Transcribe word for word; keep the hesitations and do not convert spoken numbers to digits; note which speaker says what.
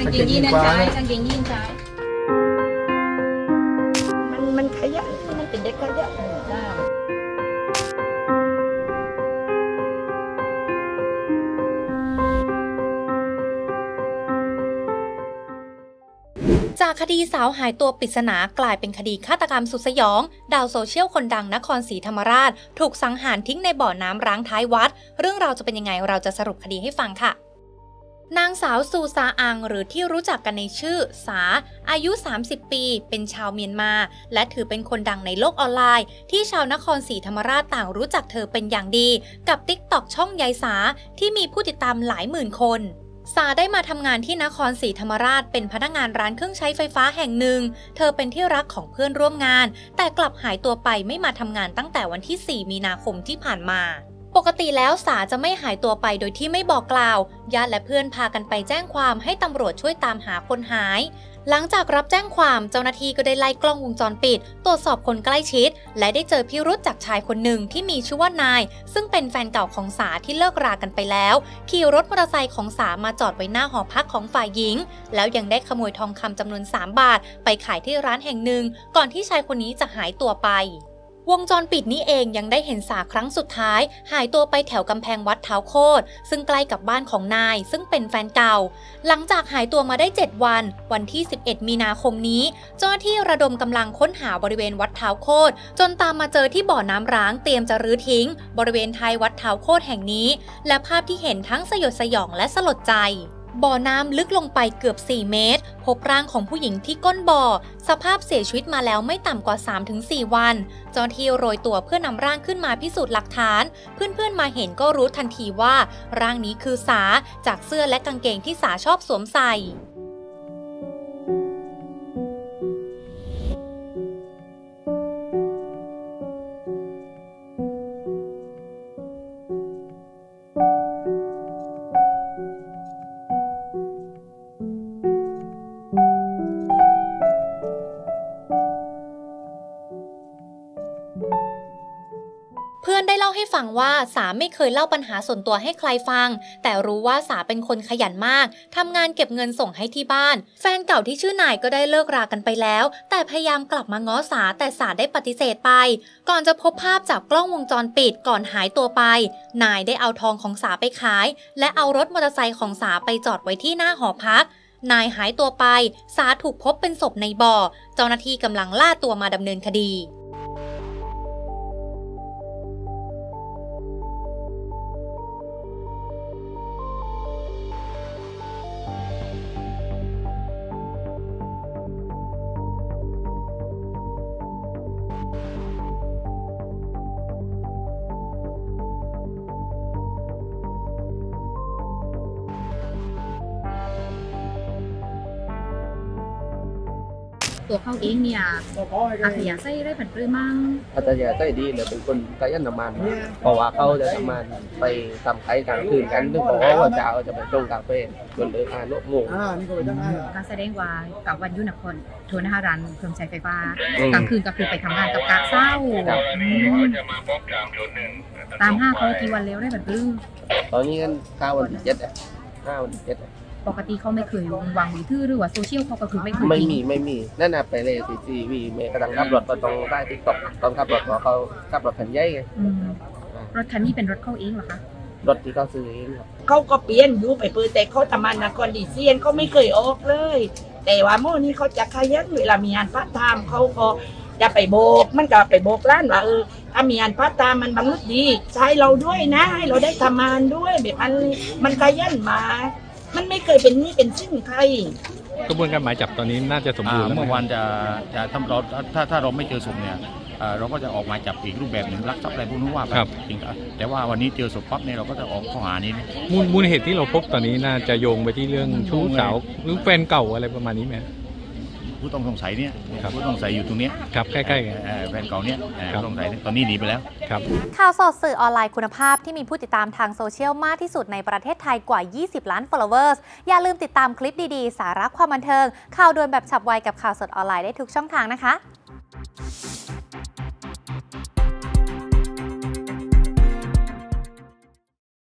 Speaker 1: างเกงยีนนั้นใช้กางเกงยีนใช้
Speaker 2: มันมันขยันมันเป็นเด็กขยันได้
Speaker 3: จากคดีสาวหายตัวปริศนากลายเป็นคดีฆาตกรรมสุดสยองดาวโซเชียลคนดังนครศรีธรรมราชถูกสังหารทิ้งในบ่อน้ำร้างท้ายวัดเรื่องราวจะเป็นยังไงเราจะสรุปคดีให้ฟังค่ะนางสาวซูซาอังหรือที่รู้จักกันในชื่อสาอายุสามสิบปีเป็นชาวเมียนมาและถือเป็นคนดังในโลกออนไลน์ที่ชาวนครศรีธรรมราชต่างรู้จักเธอเป็นอย่างดีกับ ติ๊กต็อก ช่องยายสาที่มีผู้ติดตามหลายหมื่นคนสาได้มาทำงานที่นครศรีธรรมราชเป็นพนักงานร้านเครื่องใช้ไฟฟ้าแห่งหนึ่งเธอเป็นที่รักของเพื่อนร่วมงานแต่กลับหายตัวไปไม่มาทำงานตั้งแต่วันที่สี่มีนาคมที่ผ่านมาปกติแล้วสาจะไม่หายตัวไปโดยที่ไม่บอกกล่าวญาติและเพื่อนพากันไปแจ้งความให้ตำรวจช่วยตามหาคนหายหลังจากรับแจ้งความเจ้าหน้าที่ก็ได้ไล่กล้องวงจรปิดตรวจสอบคนใกล้ชิดและได้เจอพิรุธจากชายคนหนึ่งที่มีชื่อว่านายซึ่งเป็นแฟนเก่าของสาที่เลิกรากันไปแล้วขี่รถมอเตอร์ไซค์ของสามาจอดไว้หน้าหอพักของฝ่ายหญิงแล้วยังได้ขโมยทองคำจำนวนสามบาทไปขายที่ร้านแห่งหนึ่งก่อนที่ชายคนนี้จะหายตัวไปวงจรปิดนี้เองยังได้เห็นสาครั้งสุดท้ายหายตัวไปแถวกำแพงวัดเท้าโคตรซึ่งใกล้กับบ้านของนายซึ่งเป็นแฟนเก่าหลังจากหายตัวมาได้เจ็ดวันวันที่สิบเอ็ดมีนาคมนี้เจ้าหน้าที่ระดมกำลังค้นหาบริเวณวัดเท้าโคตรจนตามมาเจอที่บ่อน้ำร้างเตรียมจะรื้อทิ้งบริเวณท้ายวัดเท้าโคตรแห่งนี้และภาพที่เห็นทั้งสยดสยองและสลดใจบ่อน้ำลึกลงไปเกือบสี่เมตรพบร่างของผู้หญิงที่ก้นบ่อสภาพเสียชีวิตมาแล้วไม่ต่ำกว่า สามถึงสี่ วันเจ้าหน้าที่โรยตัวเพื่อนำร่างขึ้นมาพิสูจน์หลักฐานเพื่อนๆมาเห็นก็รู้ทันทีว่าร่างนี้คือสาจากเสื้อและกางเกงที่สาชอบสวมใส่เพื่อนได้เล่าให้ฟังว่าสาไม่เคยเล่าปัญหาส่วนตัวให้ใครฟังแต่รู้ว่าสาเป็นคนขยันมากทำงานเก็บเงินส่งให้ที่บ้านแฟนเก่าที่ชื่อนายก็ได้เลิกรากันไปแล้วแต่พยายามกลับมาง้อสาแต่สาได้ปฏิเสธไปก่อนจะพบภาพจากกล้องวงจรปิดก่อนหายตัวไปนายได้เอาทองของสาไปขายและเอารถมอเตอร์ไซค์ของสาไปจอดไว้ที่หน้าหอพักนายหายตัวไปสาถูกพบเป็นศพในบ่อเจ้าหน้าที่กำลังล่าตัวมาดำเนินคดี
Speaker 1: ตัวเขาเองเนี่ยอาขยะไส้ได้ผันปรื้มมั่ง
Speaker 4: อาจจะใส่ดีเลยเป็นคนขยันทำงานเพราะว่าเขาจะทำงานไปทำไก่กลางคืนกันซึ่งบอกว่าจะเอาจะไปตรงกาแฟจนเลิกงานโลกโง่
Speaker 1: การแสดงว่ากับวันยุนครโทนหารันเครื่องใช้ไฟฟ้ากลางคืนก็คือไปทำงานกับกะเศร้าตามห้าเขากี่วันแล้วได้ผันปรื้
Speaker 4: ตอนนี้กันข้าววันที่เจ็ดห้าวันที่เจ็ด
Speaker 1: ปกติเขาไม่เคยวางมือถือหรือว่าโซเชียลเขาก็คือไม่เคย
Speaker 4: ไม่มีไม่มีนั่นน่ะไปเลยซีซีวีเมย์กำลังขับรถก็ต้องได้ติ๊กต็อกตอนขับรถของเขาขับรถคันใหญ่ไง
Speaker 1: รถคันนี้เป็นรถเขาเองเหรอคะ
Speaker 4: รถที่เขาซื้อเองครับ
Speaker 2: เขาก็เปลี่ยนอยู่ไปเปิดแต่เขาทำงานนครดีเซียนเขาไม่เคยออกเลยแต่ว่าโม่นี้เขาจะขยันเวลามีงานพาร์ทไทม์เขาก็จะไปโบกมันก็ไปโบกร้านว่าเออถ้ามีงานพาร์ทไทม์มันบางรุ่นดีใช้เราด้วยนะให้เราได้ทำงานด้วยแบบมันมันขยันมามันไม่เคยเป็นนี่เป็นชิ้นใคร
Speaker 5: กระบวนการหมายจับตอนนี้น่าจะสมบูรณ์แล้ว
Speaker 6: เมื่อวานจะจะทำเราถ้าถ้าเราไม่เจอศพเนี่ยเราก็จะออกหมายจับอีกรูปแบบหนึ่งลักทรัพย์อะไรพวกนี้ว่าไปจริงแต่ว่าวันนี้เจอศพปั๊บเนี่ยเราก็จะออกข้อหานี้
Speaker 5: มูลมูลเหตุที่เราพบตอนนี้น่าจะโยงไปที่เรื่องชู้สาวหรือแฟนเก่าอะไรประมาณนี้ไหม
Speaker 6: ผู้ต้องสงสัยเนี่ยผู้ต้องสงสัยอยู่ตรงนี้
Speaker 5: ครับใกล้ๆกัน
Speaker 6: แฟนเก่าเนี่ยผู้ต้องสงสัยตอนนี้หนีไปแล้ว
Speaker 5: ครับ
Speaker 3: ข่าวสดสื่อออนไลน์คุณภาพที่มีผู้ติดตามทางโซเชียลมากที่สุดในประเทศไทยกว่ายี่สิบล้าน followers อย่าลืมติดตามคลิปดีๆสาระความบันเทิงข่าวด่วนแบบฉับไวกับข่าวสดออนไลน์ได้ทุกช่องทางนะคะ